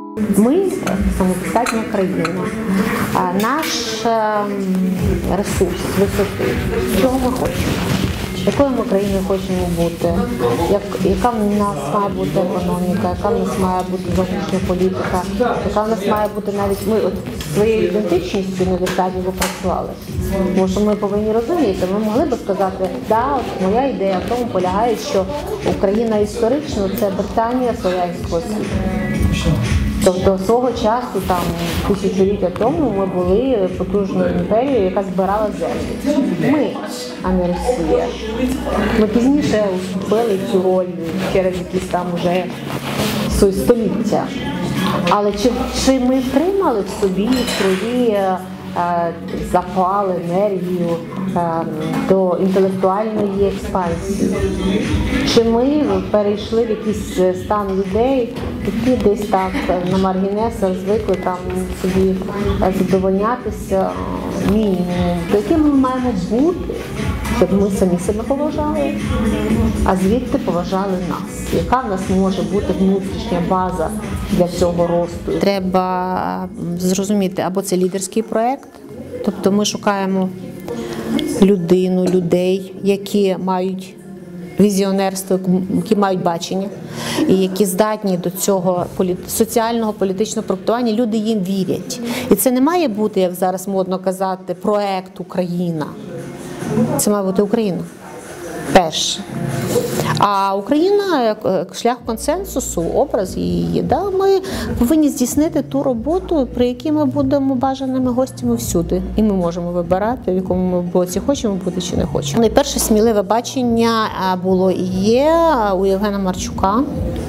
Ми самодостатня країна. Наш ресурс висоти, чого ми хочемо, якою ми країною хочемо бути, яка в нас має бути економіка, яка в нас має бути зовнішня політика, яка в нас має бути навіть ми своєю ідентичністю недостатньо попрацювали. Тому що ми повинні розуміти, ми могли б сказати, да, моя ідея в тому полягає, що Україна історично – це Британія слов'янського світу. Тобто свого часу, там, тисячоліття тому, ми були потужною імперією, яка збирала землю. Ми, а не Росія. Ми пізніше вступили цю роль через якісь там уже століття. Але чи ми втримали в собі свої запал, енергію до інтелектуальної експансії? Чи ми перейшли в якийсь стан людей, які десь так на маргінесах звикли там собі задовольнятися мінімумом, до яким ми маємо бути, щоб ми самі себе поважали, а звідти поважали нас? Яка в нас може бути внутрішня база для цього росту? Треба зрозуміти, або це лідерський проєкт, тобто ми шукаємо людину, людей, які мають візіонерство, які мають бачення і які здатні до цього соціального, політичного проектування, люди їм вірять. І це не має бути, як зараз модно казати, проект Україна. Це має бути Україна. Перше. А Україна як шлях консенсусу, образ її, да, ми повинні здійснити ту роботу, при якій ми будемо бажаними гостями всюди. І ми можемо вибирати, в якому ми боці хочемо бути чи не хочемо. Найперше сміливе бачення було і є у Євгена Марчука.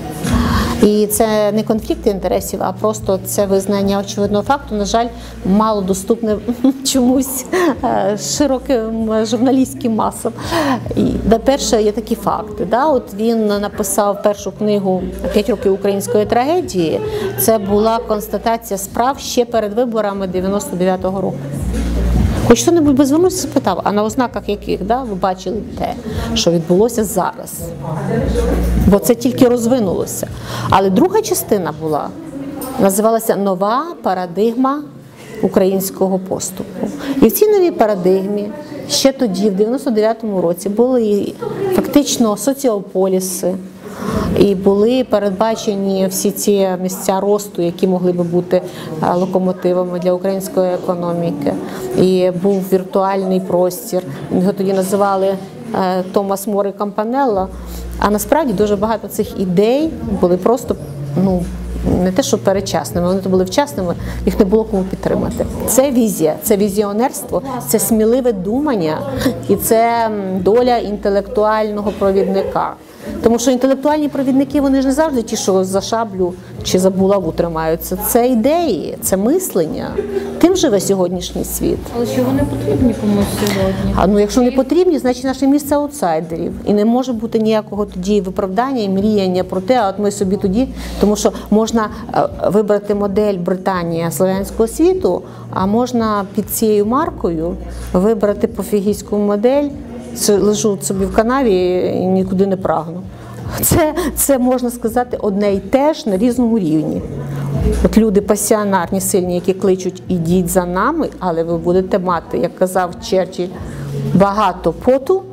І це не конфлікт інтересів, а просто це визнання очевидного факту, на жаль, мало доступне чомусь широким журналістським масам. І, перше, є такі факти. Да? От він написав першу книгу «5 років української трагедії». Це була констатація справ ще перед виборами 99-го року. Хоч хто-небудь би звернувся і спитав, а на ознаках яких, да, ви бачили те, що відбулося зараз? Бо це тільки розвинулося. Але друга частина була, називалася «Нова парадигма українського поступу». І в цій новій парадигмі ще тоді, в 99-му році, були фактично соціополіси, і були передбачені всі ці місця росту, які могли би бути локомотивами для української економіки. І був віртуальний простір, його тоді називали Томас Мор і Кампанелла. А насправді дуже багато цих ідей були просто, не те, що передчасними, вони були вчасними, їх не було кому підтримати. Це візія, це візіонерство, це сміливе думання і це доля інтелектуального провідника. Тому що інтелектуальні провідники, вони ж не завжди ті, що за шаблю чи за булаву тримаються. Це ідеї, це мислення. Тим живе сьогоднішній світ. Але що вони потрібні комусь сьогодні? Якщо не потрібні, значить наше місце аутсайдерів. І не може бути ніякого тоді виправдання і мріяння про те, а от ми собі тоді, тому що можна вибрати модель Британія слов'янського світу, а можна під цією маркою вибрати пофігійську модель, лежу собі в канаві і нікуди не прагну. Це, можна сказати, одне й те ж на різному рівні. От люди пасіонарні, сильні, які кличуть «ідіть за нами», але ви будете мати, як казав Черчилль, багато поту,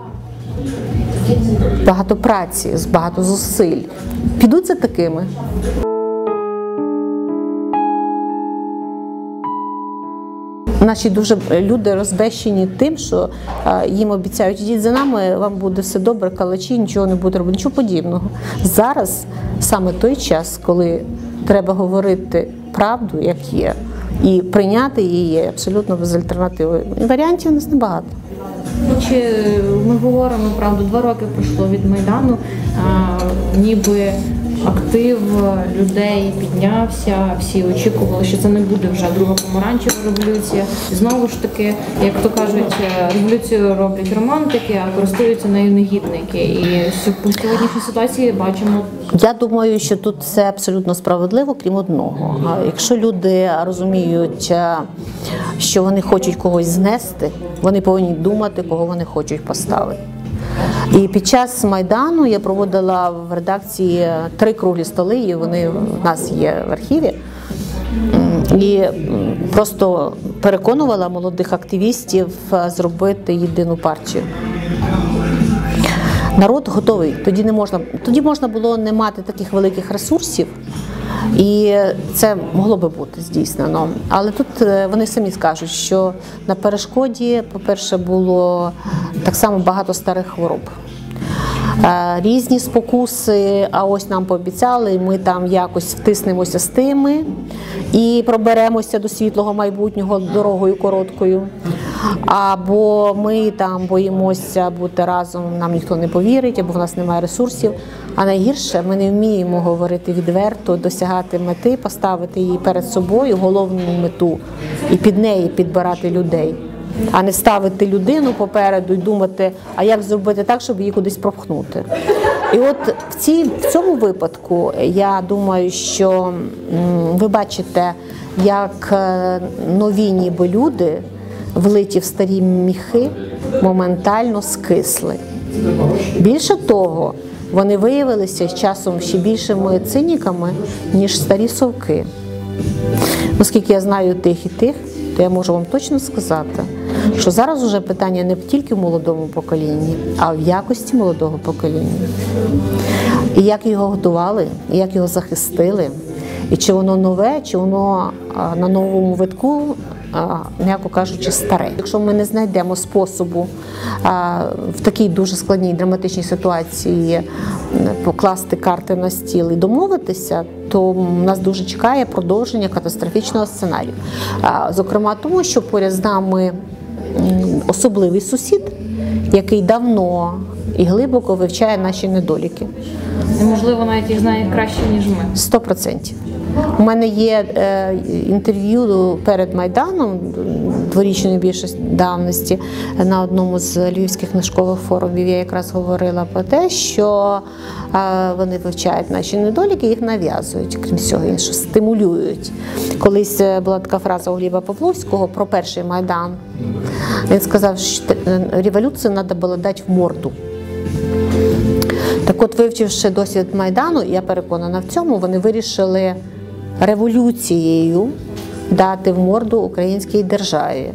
багато праці, багато зусиль. Підуть за такими. Наші дуже люди розбещені тим, що їм обіцяють, ідіть за нами, вам буде все добре, калачі, нічого не буде робити, нічого подібного. Зараз саме той час, коли треба говорити правду, як є, і прийняти її абсолютно без альтернативи. Варіантів у нас небагато. Чи ми говоримо правду, 2 роки пройшло від Майдану, ніби актив людей піднявся, всі очікували, що це не буде вже друга помаранчева революція. Знову ж таки, як то кажуть, революцію роблять романтики, а користуються нею негідники. І по сьогоднішній ситуації бачимо. Я думаю, що тут все абсолютно справедливо, крім одного. Якщо люди розуміють, що вони хочуть когось знести, вони повинні думати, кого вони хочуть поставити. І під час Майдану я проводила в редакції 3 круглі столи, і вони в нас є в архіві. і просто переконувала молодих активістів зробити єдину партію. Народ готовий. Тоді можна було не мати таких великих ресурсів, і це могло би бути здійснено. Але тут вони самі скажуть, що на перешкоді, по-перше, було так само багато старих хвороб. Різні спокуси, а ось нам пообіцяли, ми там якось втиснемося з тими і проберемося до світлого майбутнього дорогою короткою. Або ми там боїмося бути разом, нам ніхто не повірить, або в нас немає ресурсів. А найгірше, ми не вміємо говорити відверто, досягати мети, поставити її перед собою, головну мету, і під неї підбирати людей. А не ставити людину попереду і думати, а як зробити так, щоб її кудись пропхнути. І от в цьому випадку, я думаю, що ви бачите, як нові ніби люди, влиті в старі міхи, моментально скисли. Більше того, вони виявилися з часом ще більшими циніками, ніж старі совки. Оскільки я знаю тих і тих, то я можу вам точно сказати, що зараз уже питання не тільки в молодому поколінні, а в якості молодого покоління. І як його готували, і як його захистили, і чи воно нове, чи воно на новому витку, м'яко кажучи, старе. Якщо ми не знайдемо способу в такій дуже складній драматичній ситуації покласти карти на стіл і домовитися, то нас дуже чекає продовження катастрофічного сценарію. Зокрема тому, що поряд з нами особливий сусід, який давно і глибоко вивчає наші недоліки. І, можливо, навіть їх знає краще, ніж ми. 100%. У мене є інтерв'ю перед Майданом, дворічної більшості давності, на одному з львівських книжкових форумів. Я якраз говорила про те, що вони вивчають наші недоліки, їх нав'язують, крім всього іншого, стимулюють. Колись була така фраза у Гліба Павловського про перший Майдан. Він сказав, що революцію треба було дати в морду. Так от, вивчивши досвід Майдану, я переконана в цьому, вони вирішили революцією дати в морду українській державі.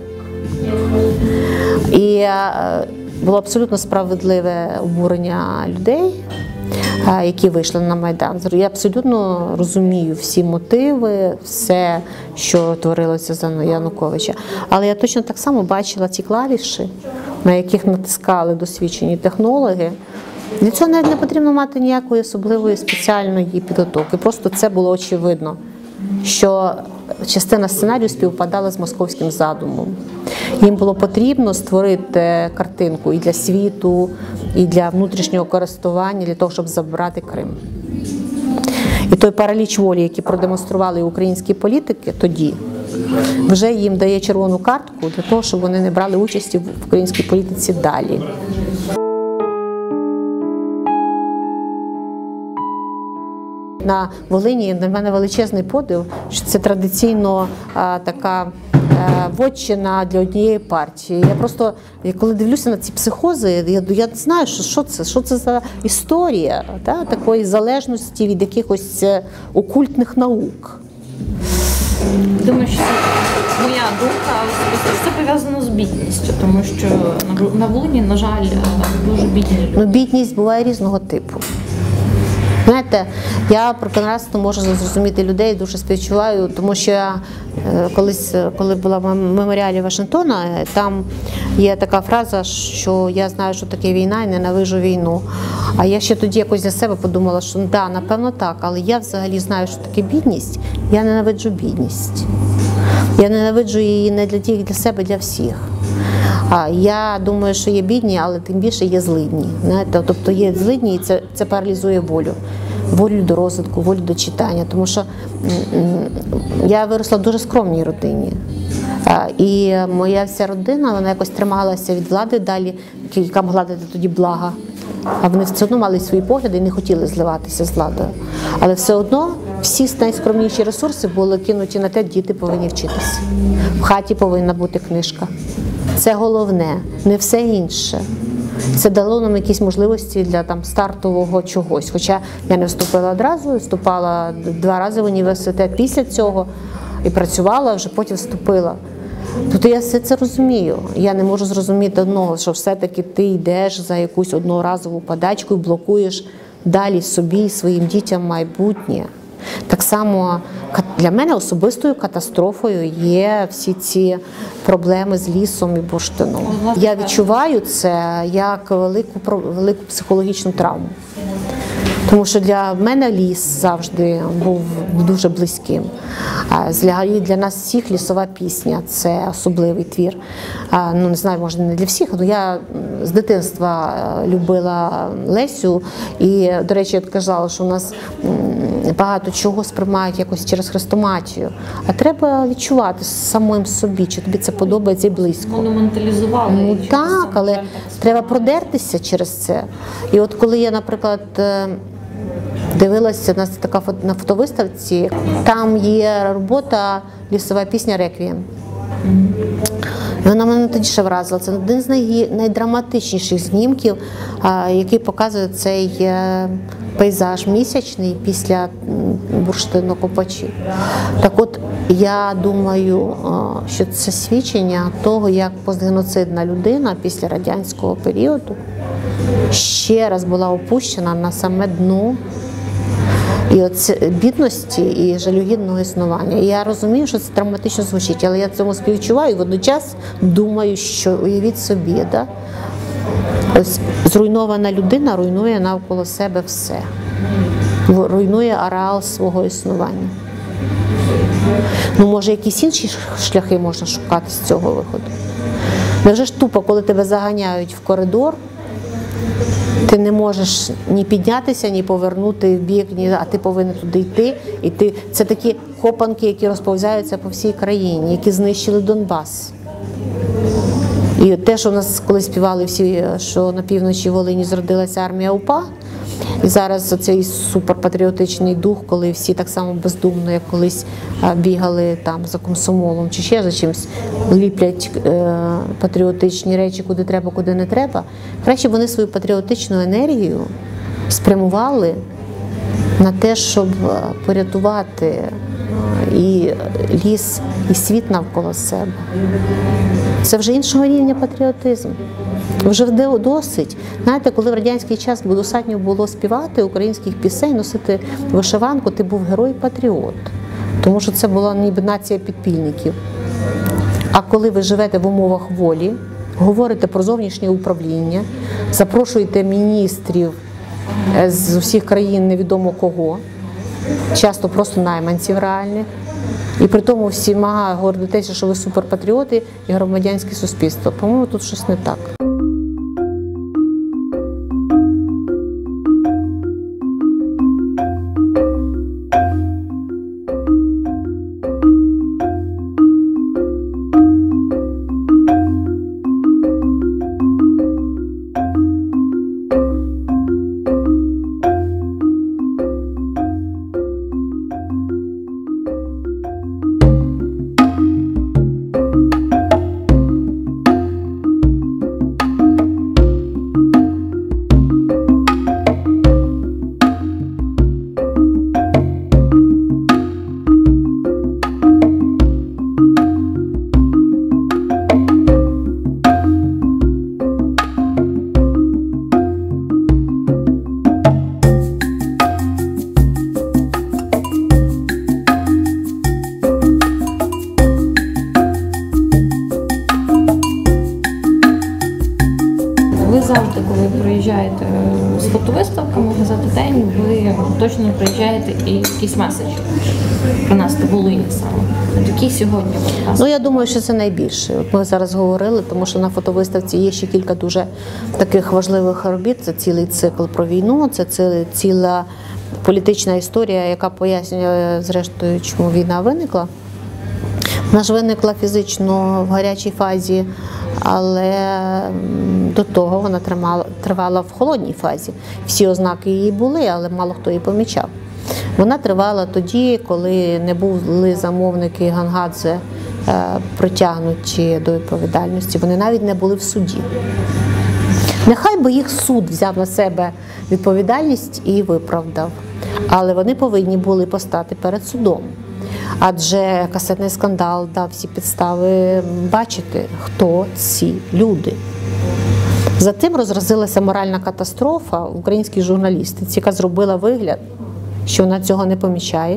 І було абсолютно справедливе обурення людей, які вийшли на Майдан. Я абсолютно розумію всі мотиви, все, що творилося за Януковича. Але я точно так само бачила ті клавіші, на яких натискали досвідчені технологи. Для цього навіть не потрібно мати ніякої особливої спеціальної підготовки. Просто це було очевидно, що частина сценарію співпадала з московським задумом. Їм було потрібно створити картинку і для світу, і для внутрішнього користування, для того, щоб забрати Крим. І той параліч волі, який продемонстрували українські політики тоді, вже їм дає червону картку для того, щоб вони не брали участі в українській політиці далі. На Волині на мене величезний подив, що це традиційно така вотчина для однієї партії. Я просто, коли дивлюся на ці психози, я не знаю, що це за історія такої залежності від якихось окультних наук. Думаю, що це моя думка, але це пов'язано з бідністю, тому що на Волині, на жаль, дуже бідні люди. Ну, бідність буває різного типу. Знаєте, я прекрасно можу зрозуміти людей, дуже співчуваю, тому що я колись, коли була в меморіалі Вашингтона, там є така фраза, що я знаю, що таке війна і ненавижу війну. А я ще тоді якось для себе подумала, що да, напевно так, але я взагалі знаю, що таке бідність, я ненавиджу бідність. Я ненавиджу її не для себе, для всіх. Я думаю, що є бідні, але тим більше є злидні. Знаєте? Тобто є злидні, і це паралізує волю. Волю до розвитку, волю до читання. Тому що я виросла в дуже скромній родині. І моя вся родина, вона якось трималася від влади далі, яка могла дати тоді блага. А вони все одно мали свої погляди і не хотіли зливатися з владою. Але все одно всі найскромніші ресурси були кинуті на те, діти повинні вчитися. В хаті повинна бути книжка. Це головне, не все інше. Це дало нам якісь можливості для стартового чогось. Хоча я не вступила одразу, вступала 2 рази в університет після цього і працювала, вже потім вступила. Тобто я все це розумію. Я не можу зрозуміти одного, що все-таки ти йдеш за якусь одноразову подачку і блокуєш далі собі і своїм дітям майбутнє. Так само для мене особистою катастрофою є всі ці проблеми з лісом і бурштином. Я відчуваю це як велику психологічну травму. Тому що для мене ліс завжди був дуже близьким. Для нас всіх лісова пісня – це особливий твір. Не знаю, може не для всіх, але я з дитинства любила Лесю. І, до речі, я казала, що у нас багато чого сприймають якось через хрестоматію. А треба відчувати самим собі, чи тобі це подобається і близько. Монументалізували. Так, але треба продертися через це. І от коли я, наприклад, дивилася, у нас така на фотовиставці, там є робота «Лісова пісня Реквієм». І вона мене тоді ще вразила. Це один з найдраматичніших знімків, який показує цей пейзаж місячний після бурштинокопачів. Так от, я думаю, що це свідчення того, як постгеноцидна людина після радянського періоду ще раз була опущена на саме дно бідності і жалюгідного існування. І я розумію, що це драматично звучить, але я цьому співчуваю і водночас думаю, що уявіть собі, ось зруйнована людина руйнує навколо себе все. Руйнує ареал свого існування. Може, якісь інші шляхи можна шукати з цього виходу? Невже ж тупо, коли тебе заганяють в коридор, ти не можеш ні піднятися, ні повернути в бік, а ти повинен туди йти. Це такі копанки, які розповзаються по всій країні, які знищили Донбас. І те, що у нас колись співали всі, що на півночі Волині зродилася армія УПА, і зараз цей суперпатріотичний дух, коли всі так само бездумно, як колись бігали там за комсомолом чи ще за чимось, ліплять патріотичні речі, куди треба, куди не треба. Краще б вони свою патріотичну енергію спрямували на те, щоб порятувати і ліс, і світ навколо себе. Це вже іншого рівня патріотизм. Вже досить. Знаєте, коли в радянський час достатньо було співати українських пісень, носити вишиванку, ти був герой-патріот. Тому що це була ніби нація підпільників. А коли ви живете в умовах волі, говорите про зовнішнє управління, запрошуєте міністрів з усіх країн невідомо кого, часто просто найманців реальних, і при тому всіма гордитеся, що ви суперпатріоти і громадянське суспільство. По-моєму, тут щось не так. завжди, коли приїжджаєте з фотовиставками, газети «День», ви точно приїжджаєте і якийсь меседж принести Волині саме. От який сьогодні? Ну, я думаю, що це найбільше. От ми зараз говорили, тому що на фотовиставці є ще кілька дуже таких важливих робіт. Це цілий цикл про війну, це ціла політична історія, яка пояснює, зрештою, чому війна виникла. Вона ж виникла фізично в гарячій фазі, але до того вона тривала в холодній фазі. Всі ознаки її були, але мало хто її помічав. Вона тривала тоді, коли не були замовники Гангадзе притягнуті до відповідальності. Вони навіть не були в суді. Нехай би їх суд взяв на себе відповідальність і виправдав, але вони повинні були постати перед судом. Адже касетний скандал дав всі підстави бачити, хто ці люди. Затим розразилася моральна катастрофа в українській журналістиці, яка зробила вигляд, що вона цього не помічає.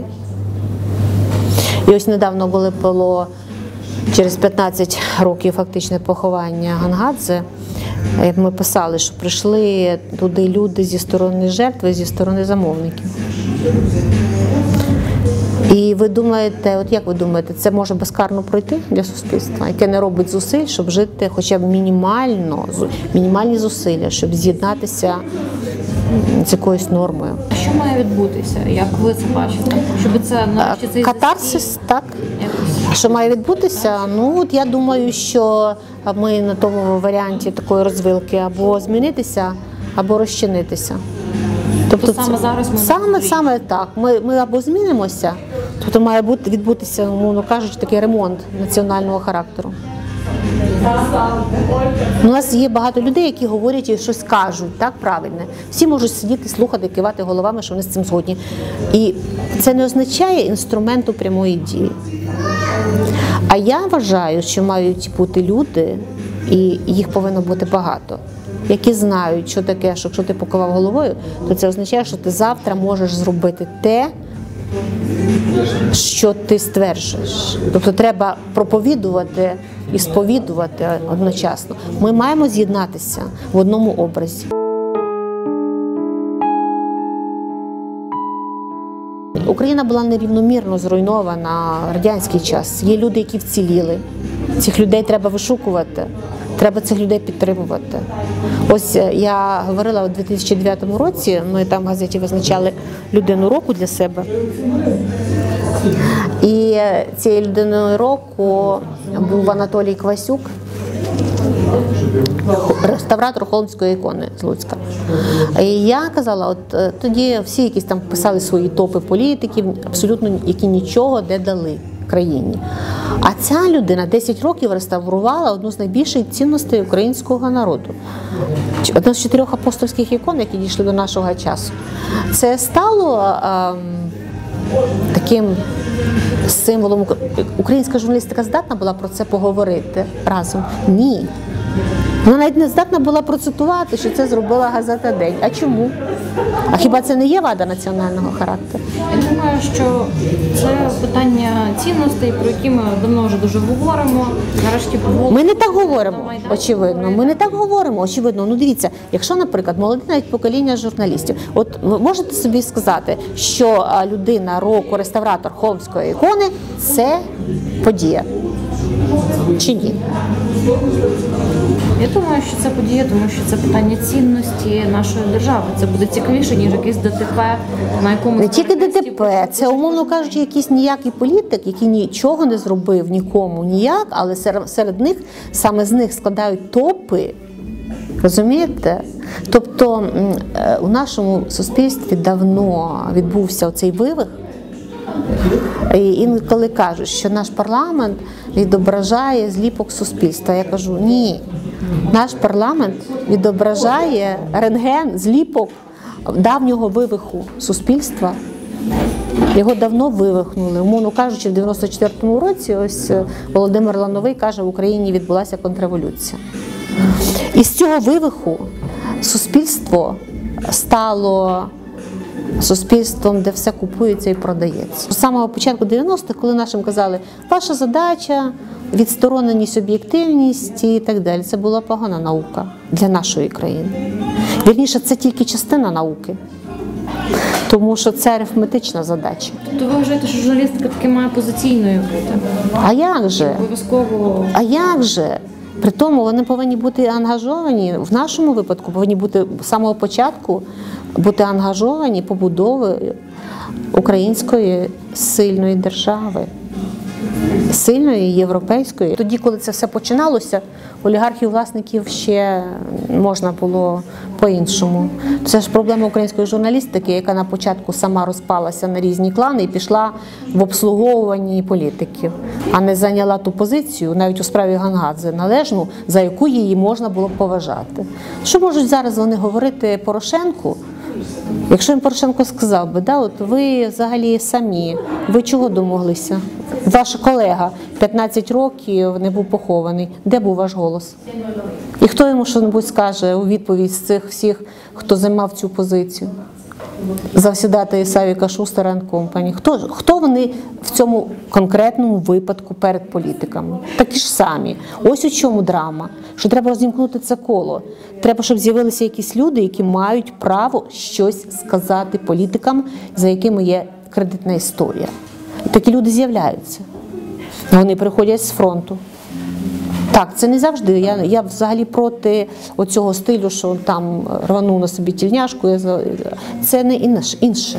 І ось недавно було через 15 років фактичне поховання Гонгадзе. Ми писали, що прийшли туди люди зі сторони жертви, зі сторони замовників. І ви думаєте, от як ви думаєте, це може безкарно пройти для суспільства, яке не робить зусиль, щоб жити хоча б мінімальні зусилля, щоб з'єднатися з якоюсь нормою. А що має відбутися, як ви це бачите? Щоб це нарешті цей катарсис, так. Що має відбутися? Ну, от я думаю, що ми на тому варіанті такої розвилки або змінитися, або розчинитися. Тобто саме зараз ми саме так. Ми або змінимося, тобто має відбутися, умовно кажучи, такий ремонт національного характеру. У нас є багато людей, які говорять і щось кажуть, так, правильне. Всі можуть сидіти, слухати, кивати головами, що вони з цим згодні. І це не означає інструменту прямої дії. А я вважаю, що мають бути люди, і їх повинно бути багато, які знають, що таке, що якщо ти покивав головою, то це означає, що ти завтра можеш зробити те, що ти стверджуєш. Тобто треба проповідувати і сповідувати одночасно. Ми маємо з'єднатися в одному образі. Україна була нерівномірно зруйнована в радянський час. Є люди, які вціліли. Цих людей треба вишукувати. Треба цих людей підтримувати. Ось я говорила у 2009 році, ми там в газеті визначали людину року для себе. І цією людиною року був Анатолій Квасюк, реставратор Холмської ікони з Луцька. І я казала, от тоді всі якісь там писали свої топи політиків, абсолютно які нічого не дали країні. А ця людина 10 років реставрувала одну з найбільших цінностей українського народу. Одна з 4 апостольських ікон, які дійшли до нашого часу. Це стало таким символом. Українська журналістика здатна була про це поговорити разом? Ні. Вона навіть не здатна була процитувати, що це зробила газета «День». А чому? А хіба це не є вада національного характеру? Я думаю, що це питання цінностей, про які ми давно вже дуже говоримо. Нарешті ми не так говоримо, очевидно. Ми не так говоримо, очевидно. Ну дивіться, якщо, наприклад, молоде навіть покоління журналістів, от ви можете собі сказати, що людина року, реставратор Холмської ікони – це подія. Чи ні? Я думаю, що це подія, тому що це питання цінності нашої держави. Це буде цікавіше, ніж якийсь ДТП, на якому... Не тільки ДТП, це, умовно кажучи, якийсь ніякий політик, який нічого не зробив нікому ніяк, але серед них, саме з них складають топи. Розумієте? Тобто у нашому суспільстві давно відбувся оцей вивих. І інколи кажуть, що наш парламент відображає зліпок суспільства. Я кажу, ні. Наш парламент відображає рентген, зліпок давнього вивиху суспільства. Його давно вивихнули. Умовно кажучи, в 94-му році ось Володимир Лановий каже, в Україні відбулася контрреволюція. І з цього вивиху суспільство стало суспільством, де все купується і продається. З самого початку 90-х, коли нашим казали, ваша задача – відстороненість, об'єктивність і так далі. Це була погана наука для нашої країни. Вірніше, це тільки частина науки, тому що це арифметична задача. Тобто ви вважаєте, що журналістика таки має позиційною бути? А як же? Обов'язково. А як же? При тому вони повинні бути ангажовані, в нашому випадку повинні бути з самого початку бути ангажовані побудовою української сильної держави. сильної, європейської. Тоді, коли це все починалося, олігархів-власників ще можна було по-іншому. Це ж проблема української журналістики, яка на початку сама розпалася на різні клани і пішла в обслуговуванні політиків, а не зайняла ту позицію, навіть у справі Гангадзе, належну, за яку її можна було поважати. Що можуть зараз вони говорити Порошенку? Якщо їм Порошенко сказав би, да, от ви взагалі самі, ви чого домоглися? Ваш колега 15 років не був похований. Де був ваш голос? І хто йому що-небудь скаже у відповідь з цих всіх, хто займав цю позицію? Завсідати Савіка Шустера and Company. Хто вони в цьому конкретному випадку перед політиками? Такі ж самі. Ось у чому драма. Що треба розімкнути це коло. Треба, щоб з'явилися якісь люди, які мають право щось сказати політикам, за якими є кредитна історія. І такі люди з'являються. Вони приходять з фронту. Так, це не завжди. Я взагалі проти оцього стилю, що там рванув на собі тільняшку. Це не інше.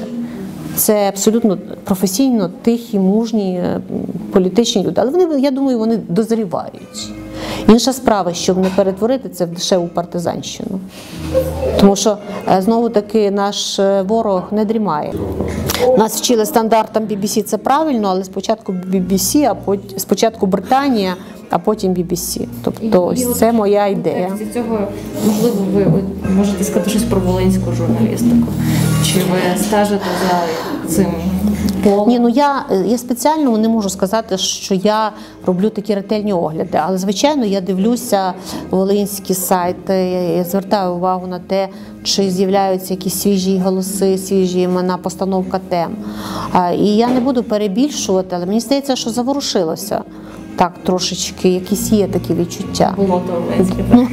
Це абсолютно професійно тихі, мужні, політичні люди. Але вони, я думаю, вони дозрівають. Інша справа, щоб не перетворити це в дешеву партизанщину. Тому що, знову-таки, наш ворог не дрімає. Нас вчили стандартам BBC, це правильно, але спочатку BBC, спочатку Британія, а потім BBC. Тобто ось це моя ідея. В цього, можливо, ви можете сказати щось про волинську журналістику? Чи ви стежите за цим полем? Ні, ну я спеціально не можу сказати, що я роблю такі ретельні огляди, але, звичайно, я дивлюся волинські сайти, я звертаю увагу на те, чи з'являються якісь свіжі голоси, свіжі імена, постановка тем. І я не буду перебільшувати, але мені здається, що заворушилося. Так, трошечки, якісь є такі відчуття. Було то волинське, так?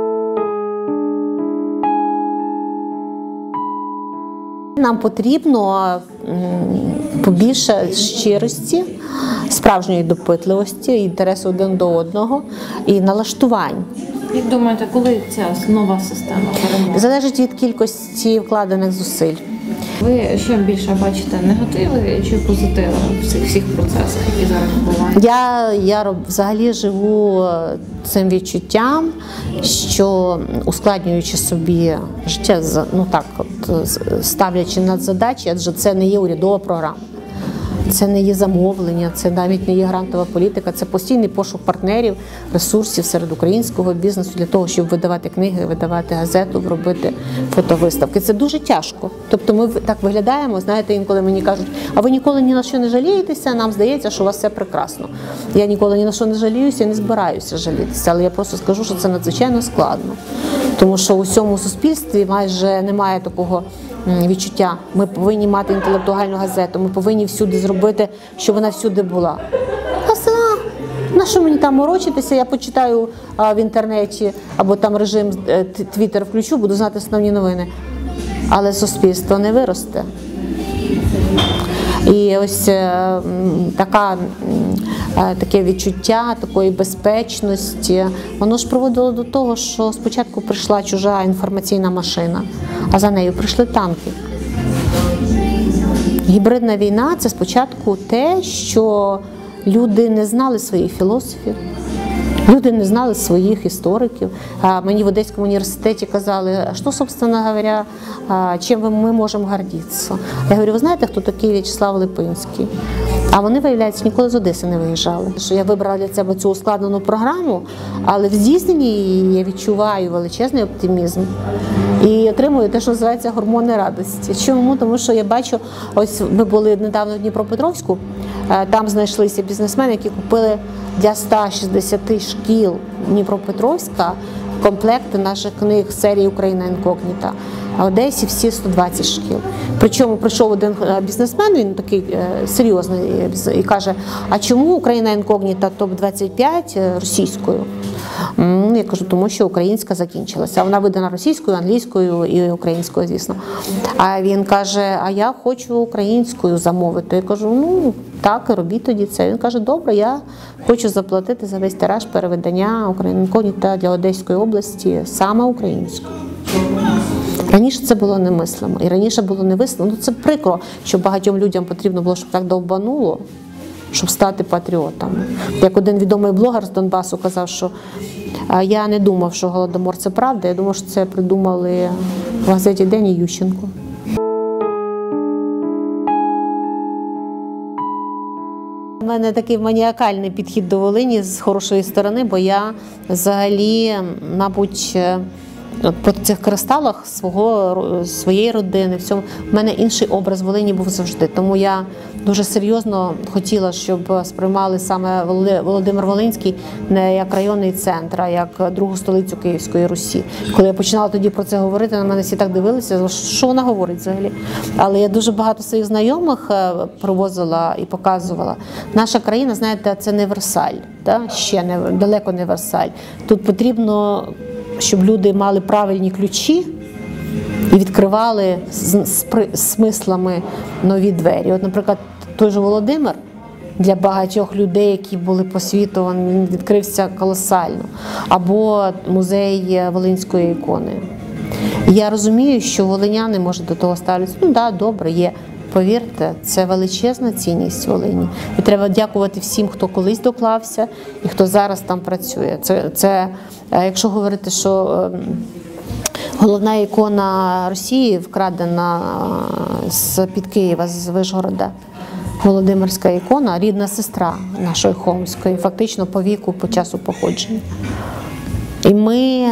Нам потрібно побільше щирості, справжньої допитливості, інтересу один до одного і налаштувань. Як думаєте, коли ця нова система переможе? Залежить від кількості вкладених зусиль. Ви що більше бачите, негативи чи позитиви в цих всіх процесах, які зараз відбуваються? Я взагалі живу цим відчуттям, що ускладнюючи собі життя, ну так, от, ставлячи надзадачі, адже це не є урядова програма. Це не є замовлення, це навіть не є грантова політика, це постійний пошук партнерів, ресурсів серед українського бізнесу для того, щоб видавати книги, видавати газету, робити фотовиставки. Це дуже тяжко. Тобто ми так виглядаємо, знаєте, інколи мені кажуть, а ви ніколи ні на що не жалієтеся, нам здається, що у вас все прекрасно. Я ніколи ні на що не жаліюся, не збираюся жалітися, але я просто скажу, що це надзвичайно складно. Тому що у всьому суспільстві майже немає такого відчуття. Ми повинні мати інтелектуальну газету, ми повинні всюди зробити, щоб вона всюди була. На що мені там морочитися, я почитаю в інтернеті, або там режим Твіттер включу, буду знати основні новини. Але суспільство не виросте. І ось таке відчуття такої безпечності, воно ж приводило до того, що спочатку прийшла чужа інформаційна машина, а за нею прийшли танки. Гібридна війна – це спочатку те, що люди не знали своїх філософів, люди не знали своїх істориків. Мені в Одеському університеті казали, а що, собственно говоря, чим ми можемо гордитися? Я говорю, ви знаєте, хто такий В'ячеслав Липинський? А вони, виявляється, ніколи з Одеси не виїжджали. Я вибрала для себе цю ускладнену програму, але в здійсненні її я відчуваю величезний оптимізм і отримую те, що називається гормони радості. Чому? Тому що я бачу, ось ми були недавно в Дніпропетровську, там знайшлися бізнесмени, які купили для 160 шкіл Дніпропетровська комплекти наших книг серії «Україна інкогніта». А в Одесі всі 120 шкіл. Причому прийшов один бізнесмен, він такий серйозний, і каже, а чому «Україна інкогніта» топ-25 російською? Я кажу, тому що українська закінчилася. Вона видана російською, англійською і українською, звісно. А він каже, а я хочу українською замовити. Я кажу, ну так, робіть тоді це. Він каже, добре, я хочу заплатити за весь тираж перевидання «Україна інкогніта» для Одеської області саме українською. Раніше це було немислимо. І раніше було немислимо. Ну, це прикро, що багатьом людям потрібно було, щоб так довбануло. щоб стати патріотами. Як один відомий блогер з Донбасу казав, що я не думав, що Голодомор – це правда, я думав, що це придумали в газеті «День» і Ющенко. У мене такий маніакальний підхід до Волині з хорошої сторони, бо я взагалі, мабуть, по цих кристалах своєї родини, всьому, в мене інший образ Волині був завжди. Тому я дуже серйозно хотіла, щоб сприймали саме Володимир Волинський не як районний центр, а як другу столицю Київської Русі. Коли я починала тоді про це говорити, на мене всі так дивилися, що вона говорить взагалі. Але я дуже багато своїх знайомих привозила і показувала. Наша країна, знаєте, це не Версаль, ще далеко не Версаль. Тут потрібно, щоб люди мали правильні ключі і відкривали з смислами нові двері. От, наприклад, той же Володимир для багатьох людей, які були по світу, він відкрився колосально. Або музей Волинської ікони. Я розумію, що волиняни, може, до того ставляться, ну так, добре, є. Повірте, це величезна цінність Волині. І треба дякувати всім, хто колись доклався і хто зараз там працює. Якщо говорити, що головна ікона Росії вкрадена з-під Києва, з Вишгорода, Володимирська ікона, рідна сестра нашої Холмської, фактично по віку, по часу походження. І ми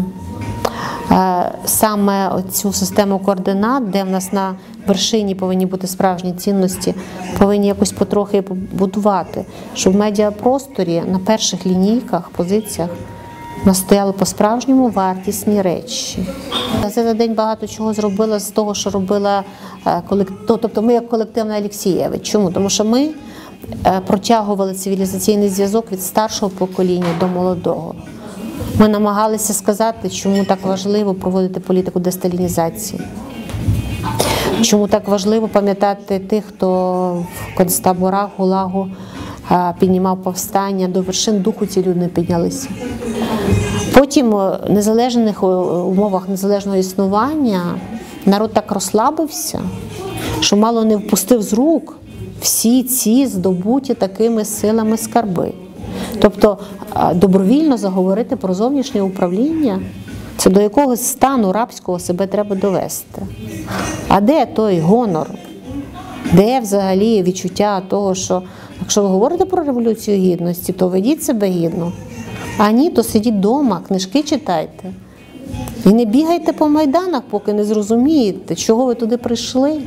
саме цю систему координат, де в нас на вершині повинні бути справжні цінності, повинні якось потрохи будувати, щоб в медіапросторі на перших лінійках, позиціях настояли по-справжньому вартісні речі. За день багато чого зробила з того, що робила тобто ми як колективна Алєксєєвич. Чому? Тому що ми протягували цивілізаційний зв'язок від старшого покоління до молодого. Ми намагалися сказати, чому так важливо проводити політику десталінізації. Чому так важливо пам'ятати тих, хто в концтаборах, ГУЛАГу піднімав повстання, до вершин духу ці люди не піднялися. Потім в незалежних умовах незалежного існування народ так розслабився, що мало не впустив з рук всі ці здобуті такими силами скарби. Тобто добровільно заговорити про зовнішнє управління – це до якогось стану рабського себе треба довести. А де той гонор? Де взагалі відчуття того, що якщо ви говорите про Революцію Гідності, то ведіть себе гідно. А ні, то сидіть вдома, книжки читайте. І не бігайте по майданах, поки не зрозумієте, чого ви туди прийшли.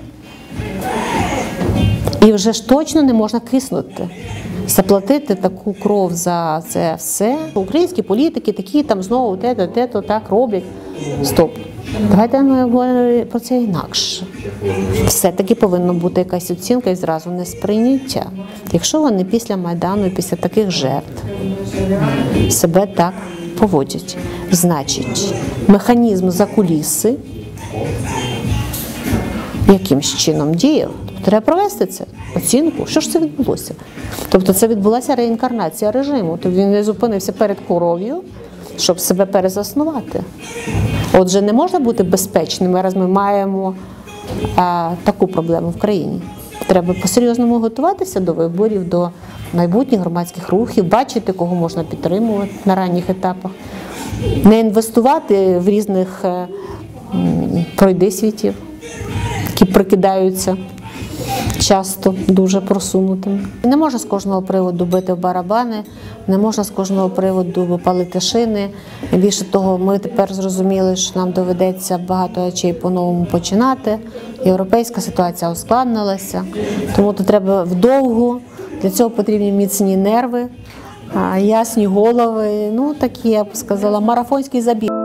І вже ж точно не можна киснути. Заплатити таку кров за це все. Українські політики такі там знову те-то так роблять. Стоп. Давайте ми говоримо про це інакше. Все-таки повинна бути якась оцінка і зразу несприйняття. Якщо вони після Майдану і після таких жертв себе так поводять, значить механізм закуліси якимсь чином діяв. Треба провести це, оцінку. Що ж це відбулося? Тобто це відбулася реінкарнація режиму. Тобто він не зупинився перед коров'ю, щоб себе перезаснувати. Отже, не можна бути безпечним, раз ми маємо таку проблему в країні. Треба по-серйозному готуватися до виборів, до майбутніх громадських рухів, бачити, кого можна підтримувати на ранніх етапах. Не інвестувати в різних пройдисвітів, які прикидаються часто дуже просунутими. Не можна з кожного приводу бити в барабани, не можна з кожного приводу палити шини. Більше того, ми тепер зрозуміли, що нам доведеться багато речей по-новому починати. Європейська ситуація ускладнилася, тому тут треба вдовгу. Для цього потрібні міцні нерви, ясні голови, ну такі, я б сказала, марафонський забіг.